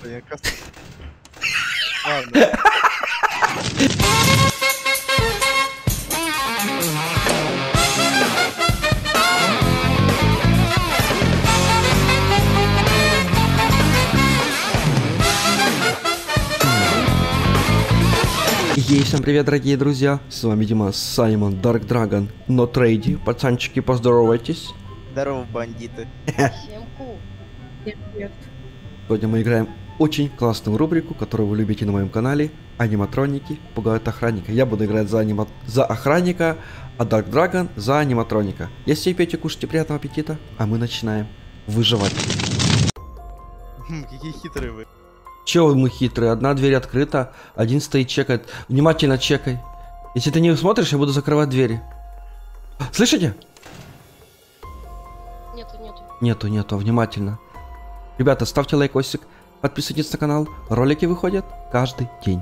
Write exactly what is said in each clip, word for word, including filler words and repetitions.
Ладно. Ей, всем привет, дорогие друзья, с вами Дима, Саймон, Dark Dragon, но трейди, пацанчики, поздоровайтесь. Здорово, бандиты. Всем ку. Привет. Сегодня мы играем очень классную рубрику, которую вы любите на моем канале, аниматроники пугают охранника. Я буду играть за, анима... за охранника, а Dark Dragon за аниматроника. Если пьете, кушайте, приятного аппетита, а мы начинаем выживать. Какие хитрые вы. Чего мы хитрые? Одна дверь открыта, один стоит, чекает. Внимательно чекай. Если ты не смотришь, я буду закрывать двери. Слышите? Нету, нету. Нету, нету, внимательно. Ребята, ставьте лайкосик, подписывайтесь на канал. Ролики выходят каждый день.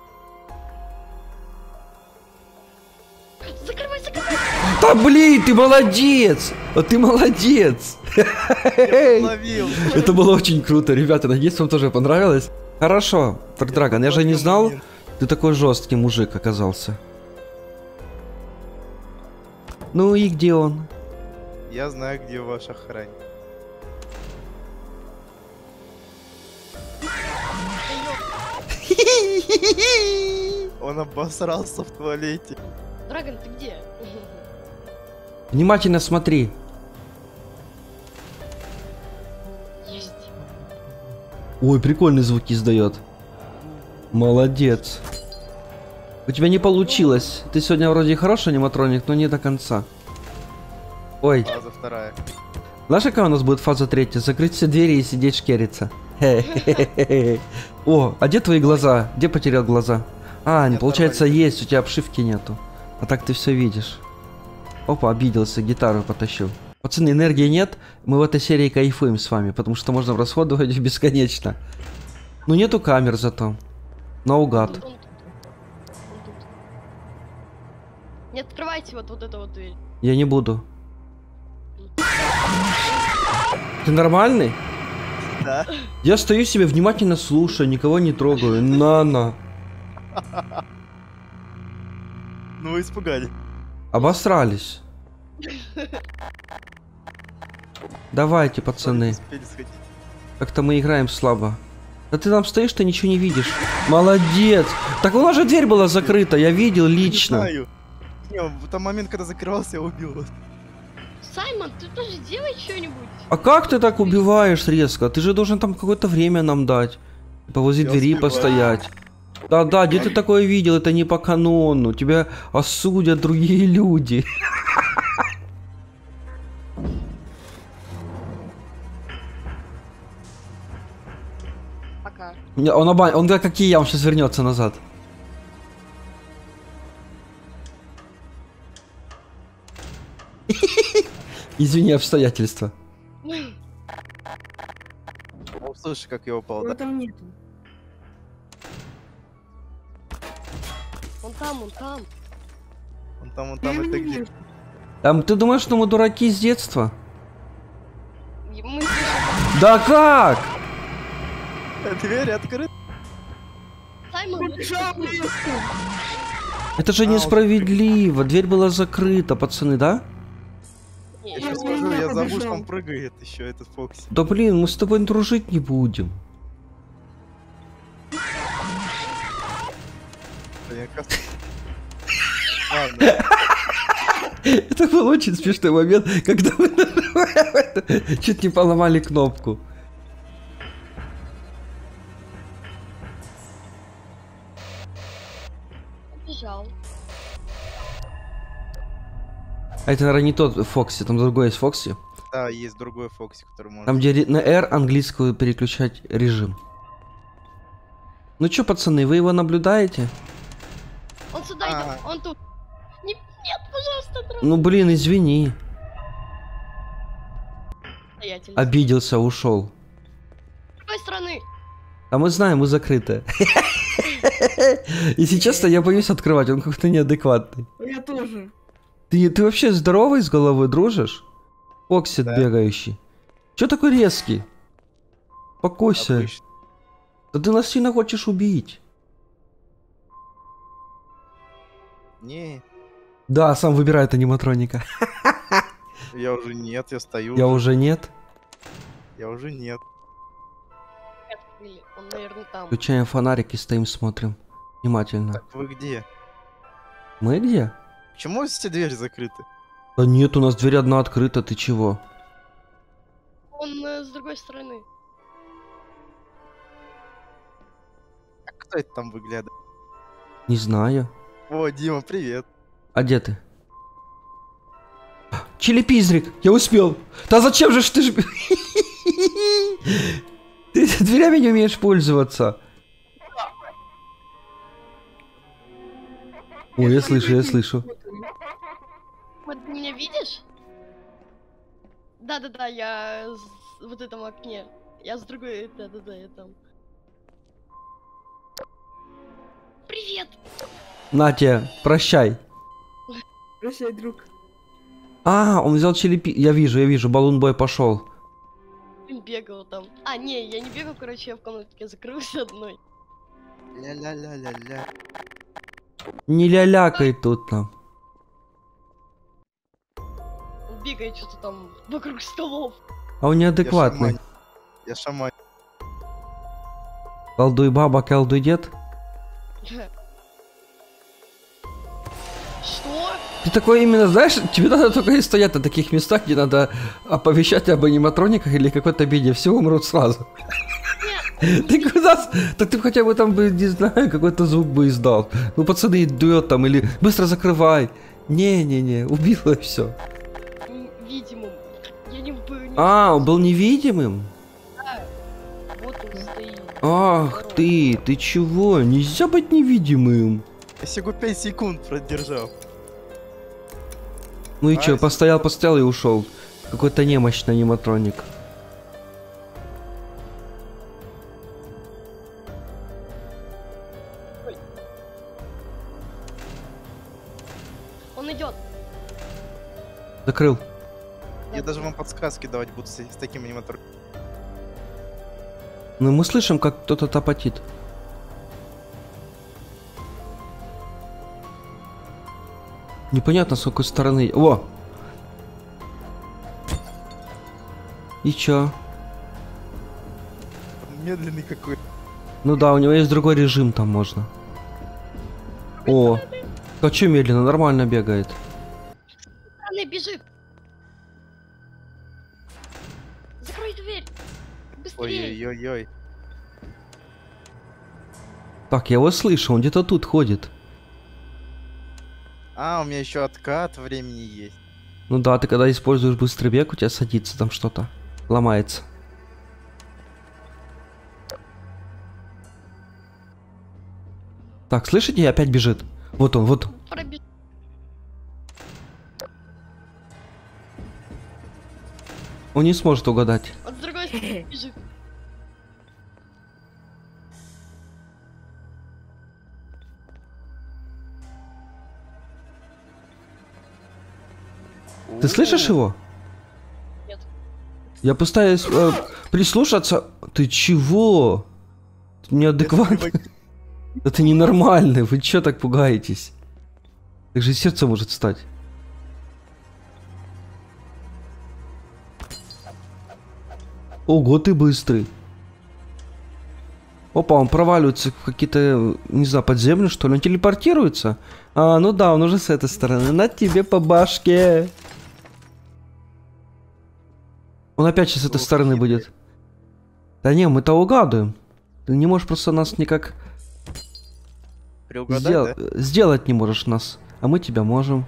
Закрывай, закрывай! Да блин, ты молодец! А ты молодец! Ловил. Это было очень круто, ребята, надеюсь, вам тоже понравилось. Хорошо, Dark Dragon, я же не знал, ты такой жесткий мужик оказался. Ну и где он? Я знаю, где ваш охранник. Он обосрался в туалете. Драгон, ты где? Внимательно смотри. Есть. Ой, прикольные звуки издает. Молодец. У тебя не получилось. Ты сегодня вроде хороший аниматроник, но не до конца. Ой. Фаза вторая. Знаешь, какая у нас будет фаза третья? Закрыть все двери и сидеть шкериться. О, а где твои глаза? Где потерял глаза? А, не получается есть, у тебя обшивки нету. А так ты все видишь. Опа, обиделся, гитару потащил. Пацаны, энергии нет, мы в этой серии кайфуем с вами, потому что можно расходовать бесконечно. Ну нету камер зато. Наугад. Он тут. Он тут. Не открывайте вот, вот эту вот дверь. Я не буду. Ты нормальный? Да. Я стою себе, внимательно слушаю, никого не трогаю. На-на. Ну вы испугали. Обосрались. Давайте, пацаны. Успели сходить. Как-то мы играем слабо. Да ты там стоишь, ты ничего не видишь. Молодец. Так у нас же дверь была закрыта, я видел лично. Не знаю. Не, в тот момент, когда закрывался, я убил вас. Саймон, ты тоже делай что-нибудь. А как ты так убиваешь резко? Ты же должен там какое-то время нам дать. Типа возле Я двери успеваю. постоять. Да-да, где ты такое видел? Это не по канону. Тебя осудят другие люди. Пока. Не, Он, оба... он как и я, он сейчас вернется назад. Извини, обстоятельства. Ну, слушай, как я упал, Его да? там нету. Он там, он там. Он там, он там, это где? Там, ты думаешь, что мы дураки с детства? И мы слышим. Да как? Дверь открыта. Саймон, Это же А, несправедливо. Дверь была закрыта, пацаны, да? Я не, сейчас Я скажу, я забыл, побежал. что он прыгает еще, этот Фокси. Да блин, мы с тобой дружить не будем. Я как- Ладно. Это был очень смешной момент, когда мы чуть не поломали кнопку. побежал. А это, наверное, не тот Фокси, там другой есть Фокси. Да, есть другой Фокси, который может... Там, где ре- на R английскую переключать режим. Ну чё, пацаны, вы его наблюдаете? Он сюда А. идет, он тут. Не- Нет, пожалуйста, Драгон. Ну блин, извини. Стоятельно. Обиделся, ушел. С какой стороны? А мы знаем, мы закрыты. Если честно, я боюсь открывать, он как-то неадекватный. Я тоже. Ты, ты вообще здоровый с головой дружишь? Фоксит Да. бегающий. Чё такой резкий? Покойся. Обычно. Да ты нас сильно хочешь убить. Не, Да, сам выбирает аниматроника. я уже нет, я стою. Я уже нет. Я уже нет. Или он, наверное, там. Включаем фонарик и стоим, смотрим. Внимательно. Так, вы где? Мы где? Почему все двери закрыты? Да нет, у нас дверь одна открыта, ты чего? Он э, с другой стороны. А кто это там выглядывает? Не знаю. О, Дима, привет. А где ты? Чили-пизрик, я успел. Да зачем же ж ты ж... Ты дверями не умеешь пользоваться. Ой, я слышу, я слышу. Вот ты меня видишь? Да-да-да, я с- в вот этом окне. Я с другой, да-да-да, я там. Привет! На тебе, прощай. Прощай, друг. А, он взял чили-пи... Я вижу, я вижу, баллон-бой пошел. Блин, бегал там. А, не, я не бегал, короче, я в комнатке закрылся одной. Ля-ля-ля-ля-ля. Не лялякай тут нам. Он бегает что-то там вокруг столов. А он неадекватный. Я шаман. Колдуй баба, колдуй дед. Что? Ты такой именно, знаешь, тебе надо только и стоять на таких местах, где надо оповещать об аниматрониках или какой-то беде. Все умрут сразу. Ты куда? Так ты хотя бы там бы, не знаю, какой-то звук бы издал. Ну, пацаны, дует там, или быстро закрывай. Не-не-не, убило и все. М, Видимым. Я не был. не А, он знаю. был невидимым? Вот он стоит. Ах ты, ты чего? Нельзя быть невидимым. Я всего пять секунд продержал. Ну и А, чё, если- постоял, постоял и ушел. Какой-то немощный аниматроник. Он идет. Закрыл. Я даже вам подсказки давать буду с, с таким аниматором. Ну мы слышим, как кто-то топотит. Непонятно, с какой стороны. О! И чё? Медленный какой. Ну да, у него есть другой режим, там можно. О! А чё медленно? Нормально бегает. Она бежит. Закрой дверь. Быстрее. Ой-ой-ой-ой. Так, я его слышу, он где-то тут ходит. А, у меня еще откат времени есть. Ну да, ты когда используешь быстрый бег, у тебя садится там что-то. Ломается. Так, слышите, опять бежит. Вот он, вот он. Пробеж... Он не сможет угадать. Он с другой стороны бежит. Ты слышишь его? Нет. Я пытаюсь э, прислушаться. Ты чего? Ты неадекватный. Это ненормально. Вы чё так пугаетесь? Так же сердце может стать. Ого, ты быстрый. Опа, он проваливается в какие-то, не знаю, под землю, что ли? Он телепортируется? А, ну да, он уже с этой стороны. На тебе по башке. Он опять сейчас с этой Ох, стороны хитрый. будет. Да не, мы-то угадываем. Ты не можешь просто нас никак Приугадай, сдел- да? сделать не можешь нас. А мы тебя можем.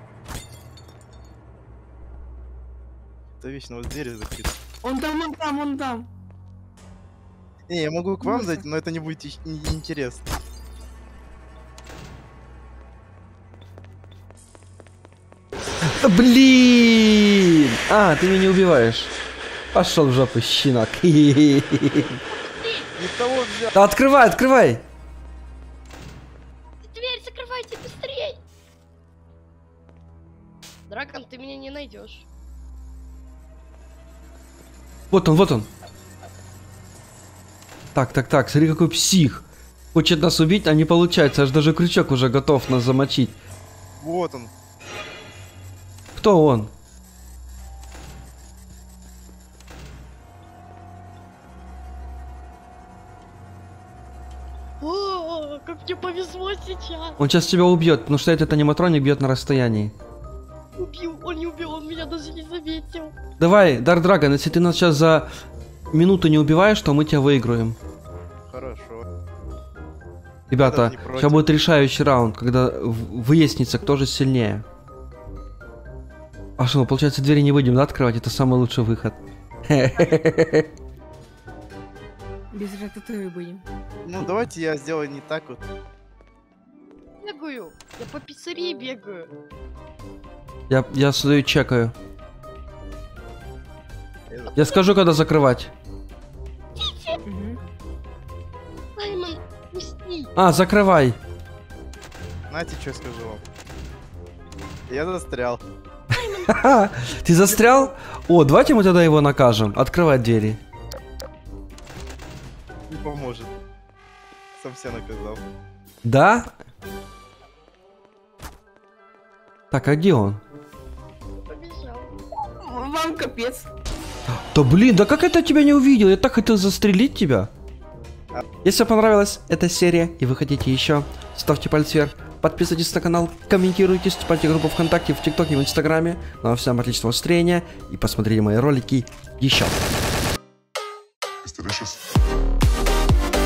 Да вечно у вас двери закрыты. Он там, он там, он там. Не, я могу к вам Мусор. зайти, но это не будет ищ- не- интересно. Да блин! А, ты меня не убиваешь. Пошел в жопу, щенок. Не того взял. Да открывай, открывай! Дверь закрывайте быстрей. Дракон, ты меня не найдешь. Вот он, вот он. Так, так, так, смотри, какой псих. Хочет нас убить, а не получается, аж даже крючок уже готов нас замочить. Вот он. Кто он? О, как мне повезло сейчас. Он сейчас тебя убьет, потому что этот аниматроник бьет на расстоянии. Убил, он не убил, он меня даже не заметил. Давай, Dark Dragon, если ты нас сейчас за минуту не убиваешь, то мы тебя выиграем. Хорошо. Ребята, даже не против. сейчас будет решающий раунд, когда в- выяснится, кто же сильнее. А что, получается, двери не будем, да, открывать? Это самый лучший выход. Без рататуи будем. Ну, давайте я сделаю не так вот. Бегаю, я по пиццерии бегаю. Я, я стою, чекаю. Я скажу, когда закрывать. Мгм. Саймон, пусти. А, закрывай. Знаете, что я скажу вам? Я застрял. Ха-ха, ты застрял? О, давайте мы тогда его накажем. Открывать двери. Не поможет. Сам себя наказал. Да? Так, а где он? Побежал. Вам капец. Да блин, да как это тебя не увидел? Я так хотел застрелить тебя. Если понравилась эта серия и вы хотите еще, ставьте палец вверх, подписывайтесь на канал, комментируйте, вступайте в группу ВКонтакте, в ТикТоке, в Инстаграме. Ну а всем отличного настроения и посмотрите мои ролики еще. It's delicious.